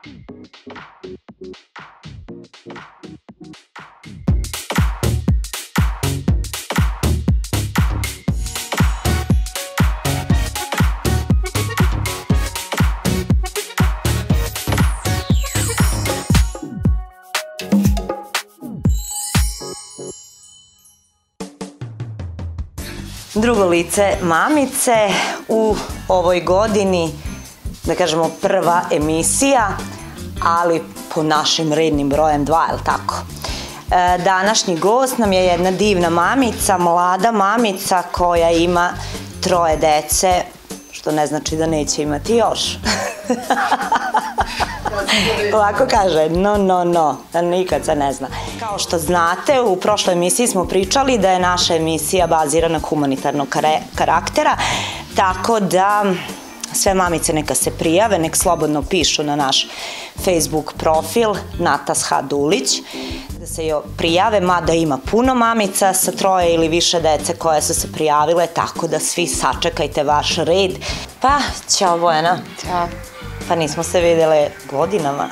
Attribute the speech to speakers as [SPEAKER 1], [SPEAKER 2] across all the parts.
[SPEAKER 1] Drugo lice mamice u ovoj godini, da kažemo prva emisija, ali po našim rednim brojem 2, je li tako? Današnji gost nam je jedna divna mamica, mlada mamica koja ima 3 dece, što ne znači da neće imati još. Ovako kaže, no, nikad se ne zna. Kao što znate, u prošloj emisiji smo pričali da je naša emisija bazirana humanitarnog karaktera, tako da sve mamice neka se prijave, nek slobodno pišu na naš Facebook profil Natasha Dulić, da se prijave, mada ima puno mamica sa 3 ili više dece koje su se prijavile, tako da svi sačekajte vaš red. Pa, ćao Bojana.
[SPEAKER 2] Ćao.
[SPEAKER 1] Pa nismo se vidjeli godinama.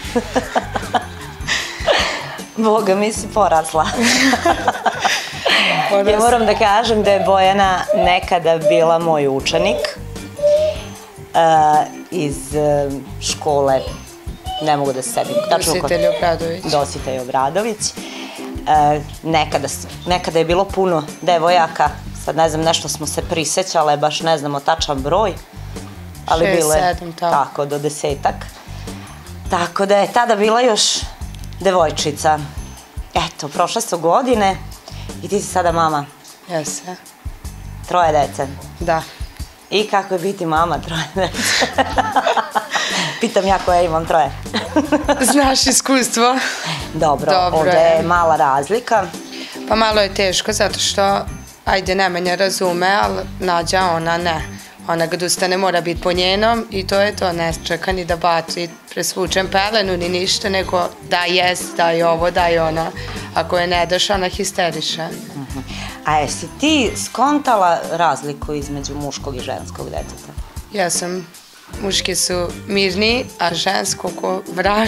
[SPEAKER 1] Boga mi si porasla. Ja moram da kažem da je Bojana nekada bila moj učenik iz škole, ne mogu da se sedim.
[SPEAKER 2] Dositelj Obradović.
[SPEAKER 1] Dositelj Obradović. Nekada je bilo puno devojaka, sad ne znam, nešto smo se prisećale, baš ne znamo tačan broj.
[SPEAKER 2] 6, 7,
[SPEAKER 1] tako, do 10-ak. Tako da je tada bila još devojčica. Eto, prošle su godine i ti si sada mama.
[SPEAKER 2] Jeste.
[SPEAKER 1] 3 dece.
[SPEAKER 2] Da.
[SPEAKER 1] I kako je biti mama 3 dece? Pitam ja koja imam 3.
[SPEAKER 2] Znaš iskustvo.
[SPEAKER 1] Dobro, ovdje je mala razlika.
[SPEAKER 2] Pa malo je teško zato što, ajde, Nemanja razume, ali Nađa ona ne. Ona kad ustane mora biti po njenom i to je to, ne čeka ni da baci presvučen pelenu ni ništa, nego da jest, da je ovo, da je ona. Ako je ne daš, ona histeriše.
[SPEAKER 1] A jesi ti skontala razliku između muškog i ženskog deteta?
[SPEAKER 2] Ja sam, muški su mirni, a žensko ko vrag.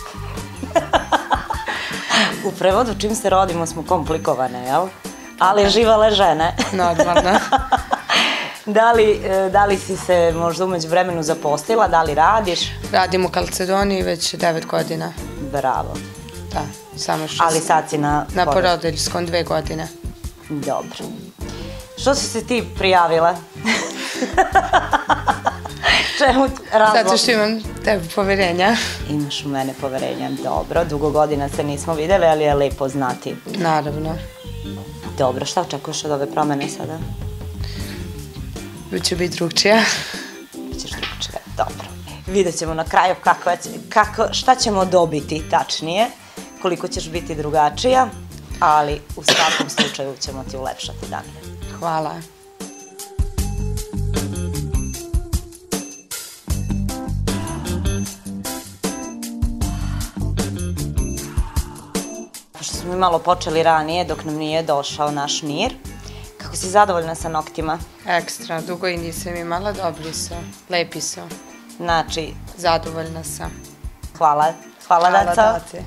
[SPEAKER 1] U prevodu, čim se rodimo smo komplikovane, jel? Ali živale žene.
[SPEAKER 2] Normalno.
[SPEAKER 1] Da li si se možda umeđu vremenu zaposlila, da li radiš?
[SPEAKER 2] Radim u Kalcedoniji već 9 godina.
[SPEAKER 1] Bravo.
[SPEAKER 2] Da, samo što
[SPEAKER 1] ali sad si na
[SPEAKER 2] porodiljskom 2 godine.
[SPEAKER 1] Dobro. Što si se ti prijavila? Čemu razlog?
[SPEAKER 2] Zato što imam tebe poverenja.
[SPEAKER 1] Imaš u mene poverenja, dobro. Dugo godina se nismo vidjeli, ali je lepo znati.
[SPEAKER 2] Naravno.
[SPEAKER 1] Dobro, šta očekuješ od ove promene sada?
[SPEAKER 2] Biće biti drugčija.
[SPEAKER 1] Bićeš drugčija, dobro. Vidjet ćemo na kraju šta ćemo dobiti tačnije, koliko ćeš biti drugačija, ali u svakom slučaju ćemo ti ulepšati dan.
[SPEAKER 2] Hvala.
[SPEAKER 1] Pošto smo mi malo počeli ranije, dok nam nije došao naš mir, kako si zadovoljna sa noktima?
[SPEAKER 2] Ekstra, dugo i nisam imala, dobri su, lepi su.
[SPEAKER 1] Znači?
[SPEAKER 2] Zadovoljna sam.
[SPEAKER 1] Hvala. Hvala, Daco.
[SPEAKER 2] Hvala, Daci.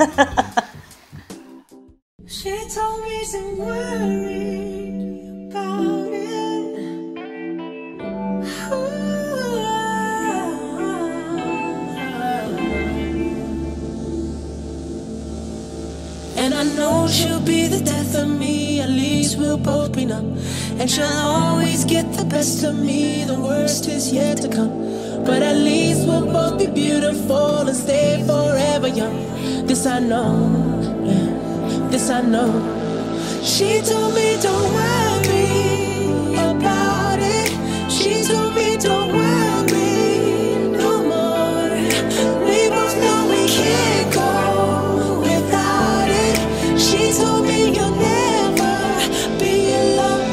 [SPEAKER 3] And I know she'll be the death of me, at least we'll both be numb. And she'll always get the best of me, the worst is yet to come. But at least we'll both be beautiful and stay forever young. This I know, yeah, this I know. She told me don't worry about it. She told me don't worry no more. We both know we can't go without it. She told me you'll never be alone.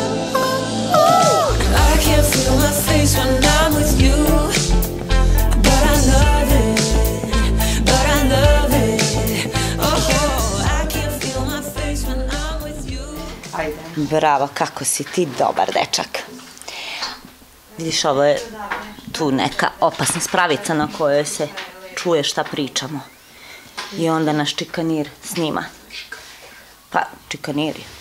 [SPEAKER 3] I can't feel my face when I'm with you, but I love it, but I love it. Oh, I can't feel my face when I'm with you.
[SPEAKER 1] Bravo, kako si ti dobar dečak. Vidiš, ovo je tu neka opasna spravica na kojoj se čuje šta pričamo. I onda naš čikanir snima. Pa, čikanir je.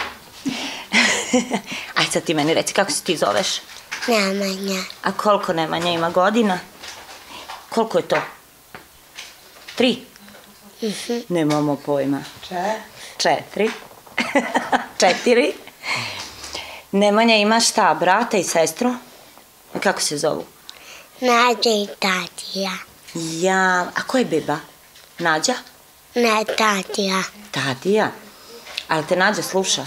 [SPEAKER 1] Aj sad ti meni reci, kako se ti zoveš?
[SPEAKER 4] Nemanja.
[SPEAKER 1] A koliko Nemanja ima godina? Koliko je to? 3? Nemamo pojma. 4. 4. Nemanja ima šta, brata i sestru? Kako se zovu?
[SPEAKER 4] Nađa i Tatija.
[SPEAKER 1] Ja, a ko je beba? Nađa?
[SPEAKER 4] Ne, Tatija.
[SPEAKER 1] Tatija? Ali te Nađa sluša?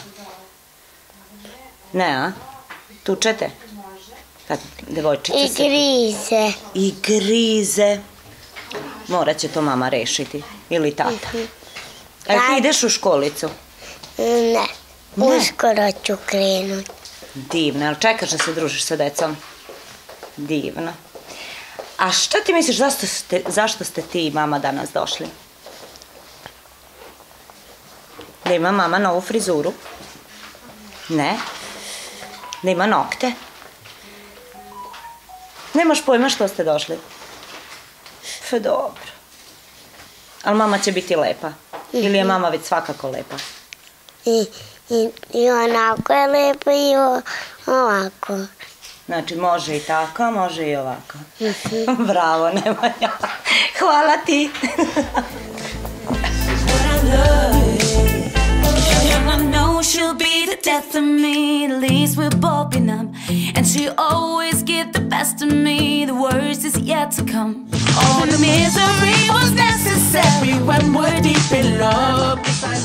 [SPEAKER 1] Ne, a? Tučete? Devojčica
[SPEAKER 4] I
[SPEAKER 1] se...
[SPEAKER 4] grize.
[SPEAKER 1] I grize. Morat će to mama rešiti. Ili tata. A ti ideš u školicu?
[SPEAKER 4] Ne. Uskoro ću krenut.
[SPEAKER 1] Divno, ali čekaš da se družiš sa decom? Divno. A šta ti misliš, zašto ste ti i mama danas došli? Da ima mama novu frizuru? Ne? Da ima nokte? Nemaš pojma što ste došli? Dobro. Ali mama će biti lepa? Ili je mama već svakako lepa?
[SPEAKER 4] I onako je lepo i ovako.
[SPEAKER 1] Znači, može i tako, može i ovako. Bravo, Nemanja. Hvala ti.
[SPEAKER 3] I know she'll be the death of me, at least we'll both be numb. And she always get the best of me, the worst is yet to come. All the misery was necessary when we're deep in love.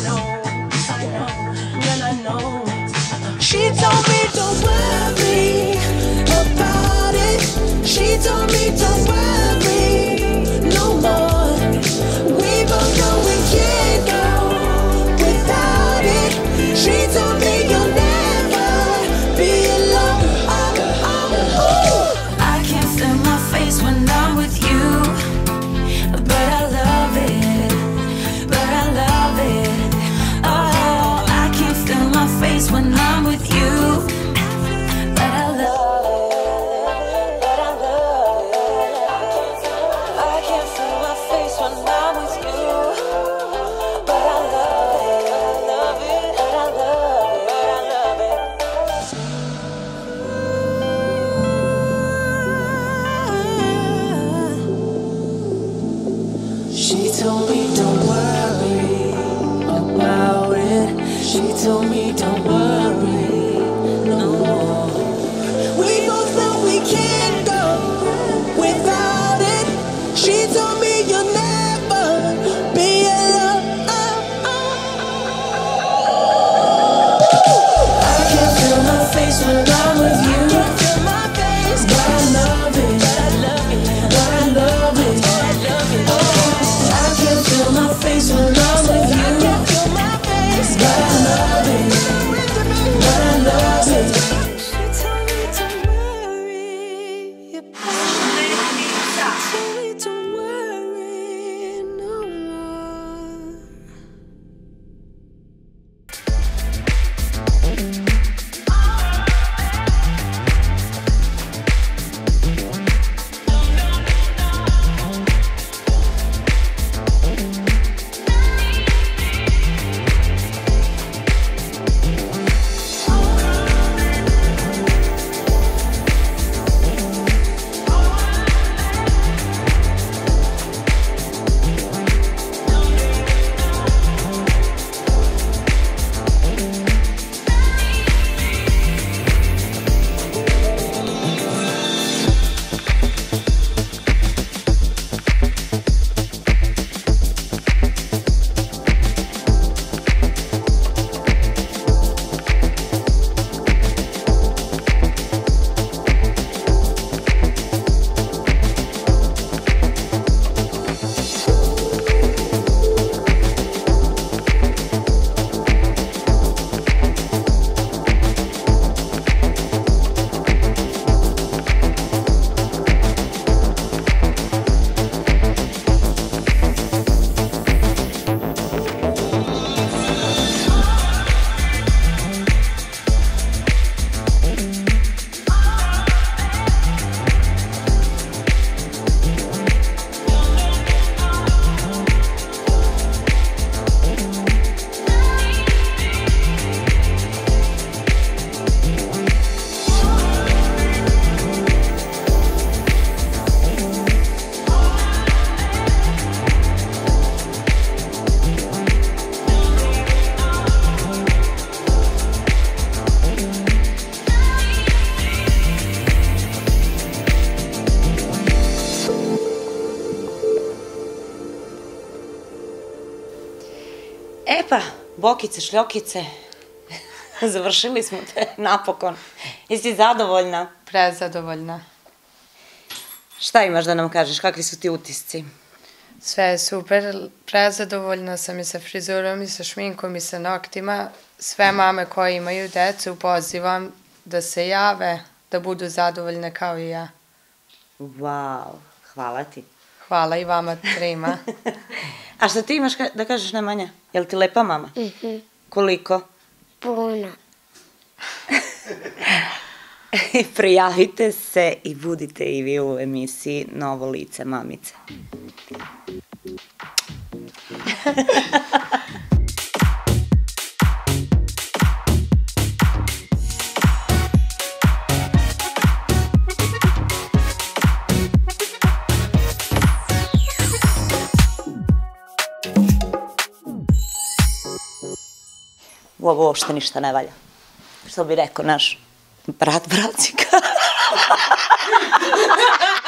[SPEAKER 3] She told me don't worry about it. She told me don't worry no more. We both know we can't go without it. She told me you'll never be alone. I can't feel my face when I'm with you, but I love it, but I love it. Oh, I can't feel my face when I'm with you, but I love it, but I love it. I can't feel my face when I'm with you, but I love it, but I love it, but I love it. She told me don't worry about it. She told me don't worry no more. We both know we can't go without it. She told me you'll never be alone. I can't feel my face when I'm with you, but I love it, but I love it. Oh, I can't feel my face when I'm with you, but I love it.
[SPEAKER 1] E pa, bokice, šljokice, završili smo te napokon. Jesi zadovoljna?
[SPEAKER 2] Prezadovoljna.
[SPEAKER 1] Šta imaš da nam kažeš, kakvi su ti utisci?
[SPEAKER 2] Sve je super, prezadovoljna sam i sa frizurom, i sa šminkom, i sa noktima. Sve mame koje imaju decu pozivam da se jave, da budu zadovoljne kao i ja.
[SPEAKER 1] Wow, hvala ti.
[SPEAKER 2] Hvala i vama trima.
[SPEAKER 1] A šta ti imaš da kažeš, Nemanja? Je li ti lepa mama? Koliko?
[SPEAKER 4] Puno.
[SPEAKER 1] Prijavite se i budite i vi u emisiji Novo lice mamice. Ovo uopšte ništa ne valja. Što bi rekao naš brat bracika.